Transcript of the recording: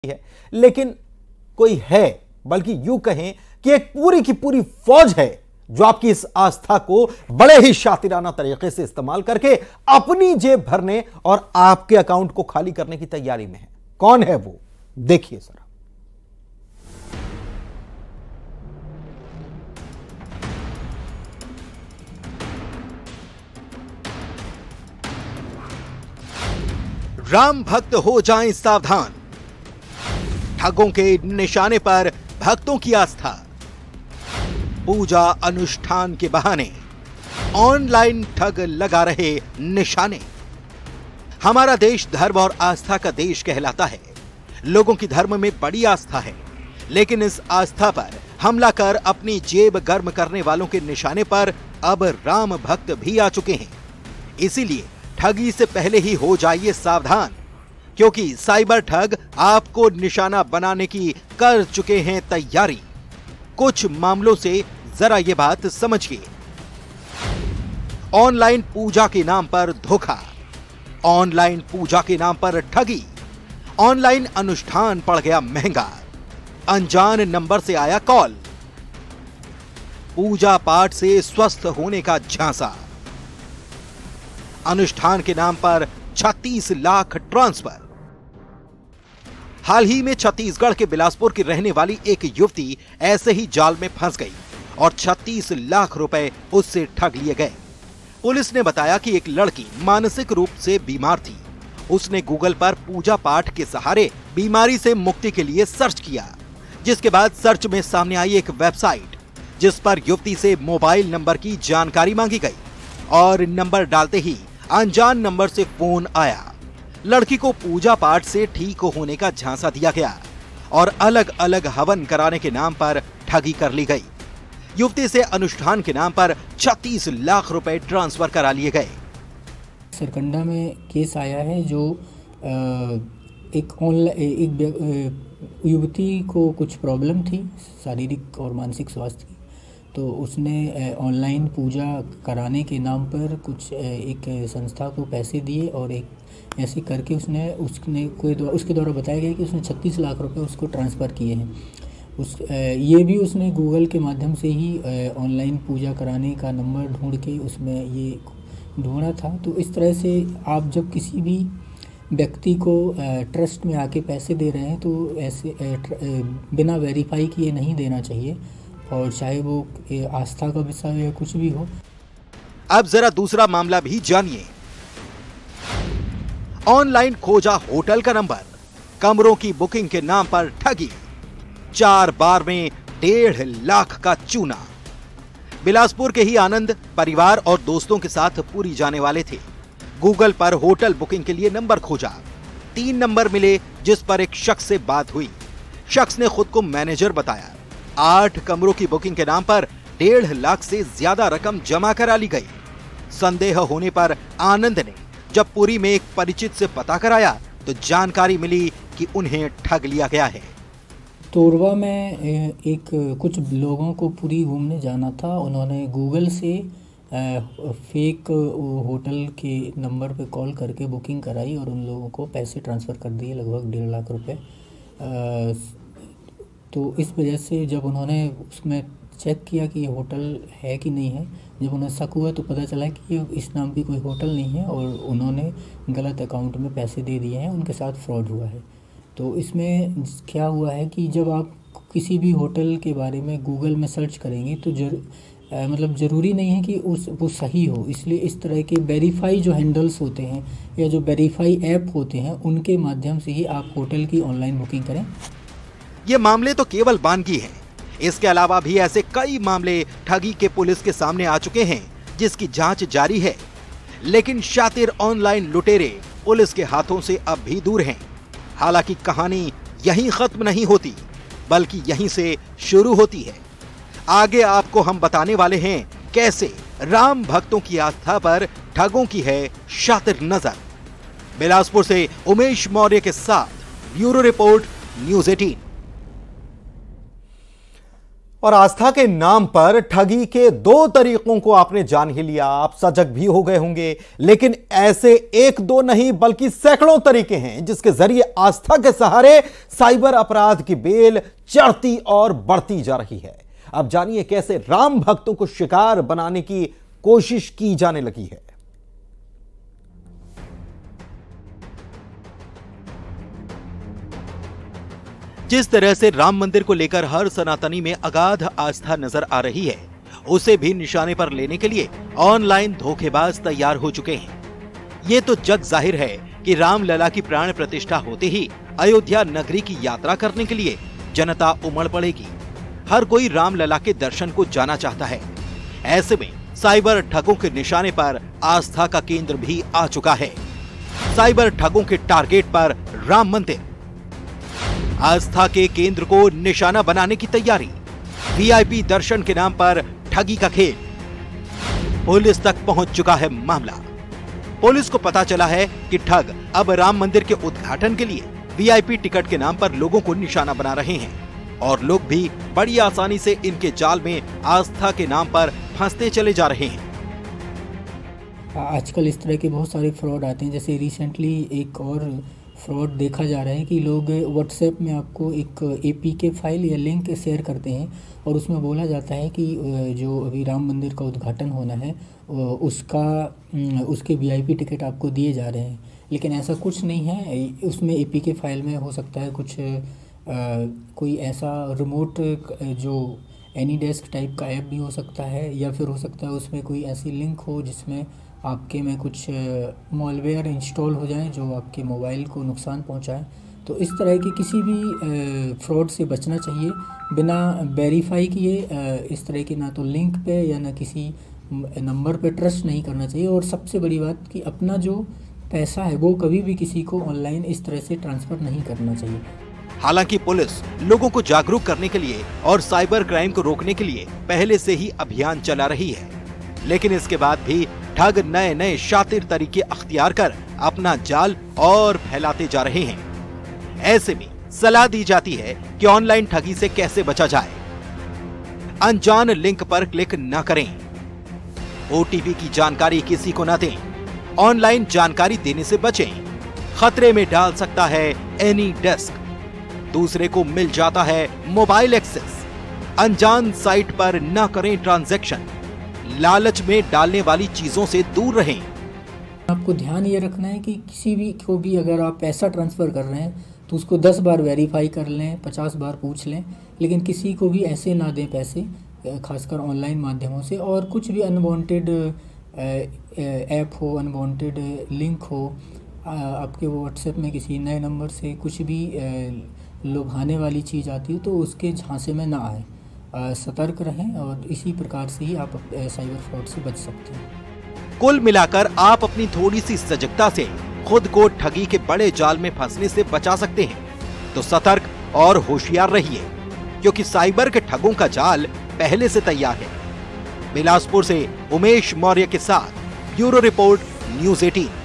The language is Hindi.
है, लेकिन कोई है, बल्कि यूं कहें कि एक पूरी की पूरी फौज है जो आपकी इस आस्था को बड़े ही शातिराना तरीके से इस्तेमाल करके अपनी जेब भरने और आपके अकाउंट को खाली करने की तैयारी में है। कौन है वो, देखिए जरा। राम भक्त हो जाएं सावधान, ठगों के निशाने पर भक्तों की आस्था, पूजा अनुष्ठान के बहाने ऑनलाइन ठग लगा रहे निशाने। हमारा देश धर्म और आस्था का देश कहलाता है। लोगों की धर्म में बड़ी आस्था है, लेकिन इस आस्था पर हमला कर अपनी जेब गर्म करने वालों के निशाने पर अब राम भक्त भी आ चुके हैं। इसीलिए ठगी से पहले ही हो जाइए सावधान, क्योंकि साइबर ठग आपको निशाना बनाने की कर चुके हैं तैयारी। कुछ मामलों से जरा ये बात समझिए। ऑनलाइन पूजा के नाम पर धोखा, ऑनलाइन पूजा के नाम पर ठगी, ऑनलाइन अनुष्ठान पड़ गया महंगा, अनजान नंबर से आया कॉल, पूजा पाठ से स्वस्थ होने का झांसा, अनुष्ठान के नाम पर 36 लाख ट्रांसफर। हाल ही में छत्तीसगढ़ के बिलासपुर की रहने वाली एक युवती ऐसे ही जाल में फंस गई और 36 लाख रुपए उससे ठग लिए गए। पुलिस ने बताया कि एक लड़की मानसिक रूप से बीमार थी। उसने गूगल पर पूजा पाठ के सहारे बीमारी से मुक्ति के लिए सर्च किया, जिसके बाद सर्च में सामने आई एक वेबसाइट जिस पर युवती से मोबाइल नंबर की जानकारी मांगी गई और नंबर डालते ही अनजान नंबर से फोन आया। लड़की को पूजा पाठ से ठीक होने का झांसा दिया गया और अलग अलग हवन कराने के नाम पर ठगी कर ली गई। युवती से अनुष्ठान के नाम पर 36 लाख रुपए ट्रांसफर करा लिए गए। सरकंडा में केस आया है जो एक युवती को कुछ प्रॉब्लम थी शारीरिक और मानसिक स्वास्थ्य की, तो उसने ऑनलाइन पूजा कराने के नाम पर कुछ एक संस्था को पैसे दिए और एक ऐसे करके उसके द्वारा बताया गया कि उसने 36 लाख रुपए उसको ट्रांसफ़र किए हैं। ये भी उसने गूगल के माध्यम से ही ऑनलाइन पूजा कराने का नंबर ढूंढ के उसमें ये ढूंढा था। तो इस तरह से आप जब किसी भी व्यक्ति को ट्रस्ट में आके पैसे दे रहे हैं तो ऐसे बिना वेरीफाई किए नहीं देना चाहिए, और चाहे वो आस्था का विषय या कुछ भी हो। अब जरा दूसरा मामला भी जानिए। ऑनलाइन खोजा होटल का नंबर, कमरों की बुकिंग के नाम पर ठगी, 4 बार में 1.5 लाख का चूना। बिलासपुर के ही आनंद परिवार और दोस्तों के साथ पुरी जाने वाले थे। गूगल पर होटल बुकिंग के लिए नंबर खोजा, 3 नंबर मिले जिस पर एक शख्स से बात हुई। शख्स ने खुद को मैनेजर बताया। 8 कमरों की बुकिंग के नाम पर 1.5 लाख से ज्यादा रकम जमा करा ली गई। संदेह होने पर आनंद ने जब पुरी में एक परिचित से पता कराया तो जानकारी मिली कि उन्हें ठग लिया गया है। तोरवा में एक कुछ लोगों को पुरी घूमने जाना था। उन्होंने गूगल से फेक होटल के नंबर पे कॉल करके बुकिंग कराई और उन लोगों को पैसे ट्रांसफ़र कर दिए, लगभग 1.5 लाख रुपए। तो इस वजह से जब उन्होंने उसमें चेक किया कि ये होटल है कि नहीं है, जब उन्हें शक हुआ तो पता चला कि ये इस नाम की कोई होटल नहीं है और उन्होंने गलत अकाउंट में पैसे दे दिए हैं, उनके साथ फ्रॉड हुआ है। तो इसमें क्या हुआ है कि जब आप किसी भी होटल के बारे में गूगल में सर्च करेंगे तो ज़रूरी नहीं है कि वो सही हो। इसलिए इस तरह के वेरीफाई जो हैंडल्स होते हैं या जो वेरीफाई ऐप होते हैं उनके माध्यम से ही आप होटल की ऑनलाइन बुकिंग करें। ये मामले तो केवल बानगी हैं। इसके अलावा भी ऐसे कई मामले ठगी के पुलिस के सामने आ चुके हैं जिसकी जांच जारी है। लेकिन शातिर ऑनलाइन लुटेरे पुलिस के हाथों से अब भी दूर हैं। हालांकि कहानी यहीं खत्म नहीं होती, बल्कि यहीं से शुरू होती है। आगे आपको हम बताने वाले हैं कैसे राम भक्तों की आस्था पर ठगों की है शातिर नजर। बिलासपुर से उमेश मौर्य के साथ ब्यूरो रिपोर्ट, न्यूज़ 18। और आस्था के नाम पर ठगी के 2 तरीकों को आपने जान ही लिया। आप सजग भी हो गए होंगे, लेकिन ऐसे 1-2 नहीं बल्कि सैकड़ों तरीके हैं जिसके जरिए आस्था के सहारे साइबर अपराध की बेल चढ़ती और बढ़ती जा रही है। अब जानिए कैसे राम भक्तों को शिकार बनाने की कोशिश की जाने लगी है। जिस तरह से राम मंदिर को लेकर हर सनातनी में अगाध आस्था नजर आ रही है, उसे भी निशाने पर लेने के लिए ऑनलाइन धोखेबाज तैयार हो चुके हैं। ये तो जग जाहिर है कि रामलला की प्राण प्रतिष्ठा होते ही अयोध्या नगरी की यात्रा करने के लिए जनता उमड़ पड़ेगी। हर कोई रामलला के दर्शन को जाना चाहता है। ऐसे में साइबर ठगों के निशाने पर आस्था का केंद्र भी आ चुका है। साइबर ठगों के टारगेट पर राम मंदिर, आस्था के केंद्र को निशाना बनाने की तैयारी, वीआईपी दर्शन के नाम पर ठगी का खेल। पुलिस तक पहुंच चुका है मामला। पुलिस को पता चला है कि ठग अब राम मंदिर के उद्घाटन के लिए वीआईपी टिकट के नाम पर लोगों को निशाना बना रहे हैं और लोग भी बड़ी आसानी से इनके जाल में आस्था के नाम पर फंसते चले जा रहे हैं। आजकल इस तरह के बहुत सारे फ्रॉड आते हैं। जैसे रिसेंटली एक और फ्रॉड देखा जा रहा है कि लोग व्हाट्सएप में आपको एक एपीके फाइल या लिंक शेयर करते हैं और उसमें बोला जाता है कि जो अभी राम मंदिर का उद्घाटन होना है उसके वीआईपी टिकट आपको दिए जा रहे हैं, लेकिन ऐसा कुछ नहीं है। उसमें एपीके फाइल में हो सकता है कुछ कोई ऐसा रिमोट जो एनी डेस्क टाइप का ऐप भी हो सकता है, या फिर हो सकता है उसमें कोई ऐसी लिंक हो जिसमें आपके में कुछ मॉलवेयर इंस्टॉल हो जाए जो आपके मोबाइल को नुकसान पहुंचाए। तो इस तरह के किसी भी फ्रॉड से बचना चाहिए। बिना वेरीफाई किए इस तरह के ना तो लिंक पे या ना किसी नंबर पे ट्रस्ट नहीं करना चाहिए। और सबसे बड़ी बात कि अपना जो पैसा है वो कभी भी किसी को ऑनलाइन इस तरह से ट्रांसफ़र नहीं करना चाहिए। हालांकि पुलिस लोगों को जागरूक करने के लिए और साइबर क्राइम को रोकने के लिए पहले से ही अभियान चला रही है, लेकिन इसके बाद भी ठग नए नए शातिर तरीके अख्तियार कर अपना जाल और फैलाते जा रहे हैं। ऐसे में सलाह दी जाती है कि ऑनलाइन ठगी से कैसे बचा जाए। अनजान लिंक पर क्लिक न करें, ओटीपी की जानकारी किसी को न दें, ऑनलाइन जानकारी देने से बचें। खतरे में डाल सकता है एनी डेस्क, दूसरे को मिल जाता है मोबाइल एक्सेस। अनजान साइट पर न करें ट्रांजैक्शन, लालच में डालने वाली चीजों से दूर रहें। आपको ध्यान ये रखना है कि किसी भी को भी अगर आप पैसा ट्रांसफ़र कर रहे हैं तो उसको 10 बार वेरीफाई कर लें, 50 बार पूछ लें, लेकिन किसी को भी ऐसे ना दें पैसे, खासकर ऑनलाइन माध्यमों से। और कुछ भी अनवांटेड ऐप हो, अनवांटेड लिंक हो, आपके व्हाट्सएप में किसी नए नंबर से कुछ भी लुभाने वाली चीज़ आती है तो उसके झांसे में ना आए। सतर्क रहें और इसी प्रकार से ही आप साइबर फ्रॉड से बच सकते हैं। कुल मिलाकर आप अपनी थोड़ी सी सजगता से खुद को ठगी के बड़े जाल में फंसने से बचा सकते हैं। तो सतर्क और होशियार रहिए, क्योंकि साइबर के ठगों का जाल पहले से तैयार है। बिलासपुर से उमेश मौर्य के साथ ब्यूरो रिपोर्ट, न्यूज़ 18।